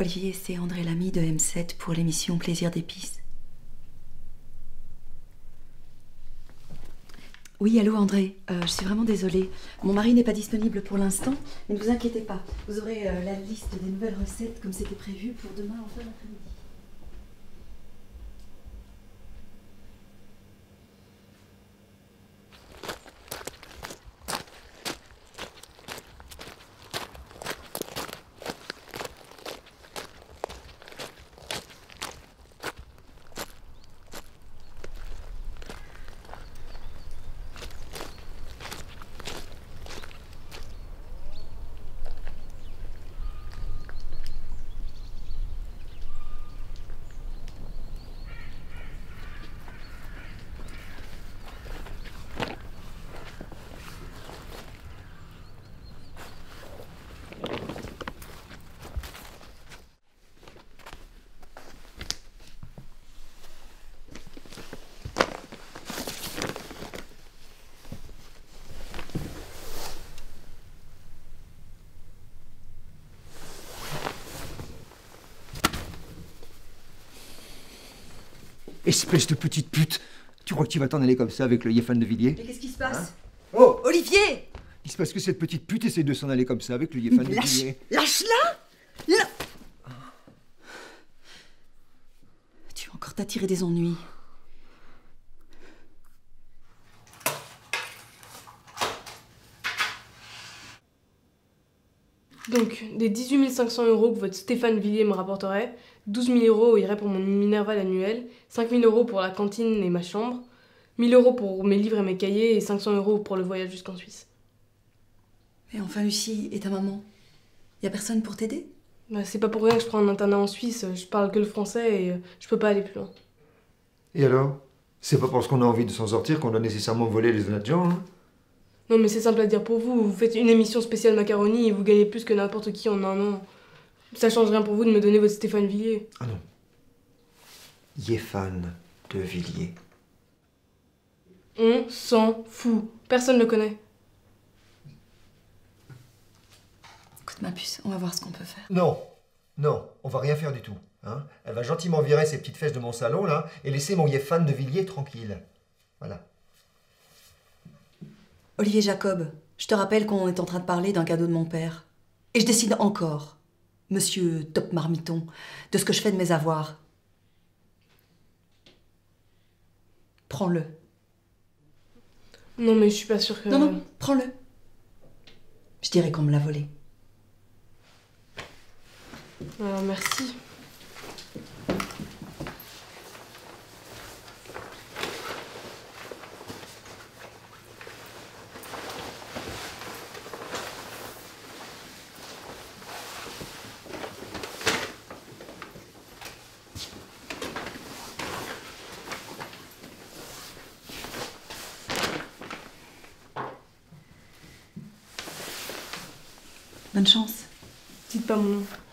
Olivier, c'est André Lamy de M7 pour l'émission Plaisir d'épices. Oui, allô André, je suis vraiment désolée. Mon mari n'est pas disponible pour l'instant, mais ne vous inquiétez pas. Vous aurez la liste des nouvelles recettes comme c'était prévu pour demain en fin d'après-midi. Espèce de petite pute! Tu crois que tu vas t'en aller comme ça avec le Yéphane de Villiers? Mais qu'est-ce qui se passe? Hein? Oh! Olivier! Il se passe que cette petite pute essaie de s'en aller comme ça avec le Yéphane de Villiers. Lâche-la! Tu vas encore t'attirer des ennuis. Donc, des 18 500 € que votre Stéphane Villiers me rapporterait, 12 000 € iraient pour mon Minerval annuel, 5 000 € pour la cantine et ma chambre, 1 000 € pour mes livres et mes cahiers et 500 € pour le voyage jusqu'en Suisse. Mais enfin, Lucie, et ta maman? Y a personne pour t'aider? Bah, c'est pas pour rien que je prends un internat en Suisse, je parle que le français et je peux pas aller plus loin. Et alors? C'est pas parce qu'on a envie de s'en sortir qu'on doit nécessairement voler les honnêtes gens, hein? Non mais c'est simple à dire pour vous, vous faites une émission spéciale macaroni et vous gagnez plus que n'importe qui en un an. Ça change rien pour vous de me donner votre Stéphane Villiers. Ah non. Yéphane de Villiers. On s'en fout, personne le connaît. Écoute ma puce, on va voir ce qu'on peut faire. Non, non, on va rien faire du tout. Hein? Elle va gentiment virer ses petites fesses de mon salon, là, et laisser mon Yéphane de Villiers tranquille. Voilà. Olivier Jacob, je te rappelle qu'on est en train de parler d'un cadeau de mon père. Et je décide encore, monsieur Top Marmiton, de ce que je fais de mes avoirs. Prends-le. Non mais je suis pas sûre que... Non, prends-le. Je dirais qu'on me l'a volé. Alors merci. Bonne chance. Dites pas mon nom.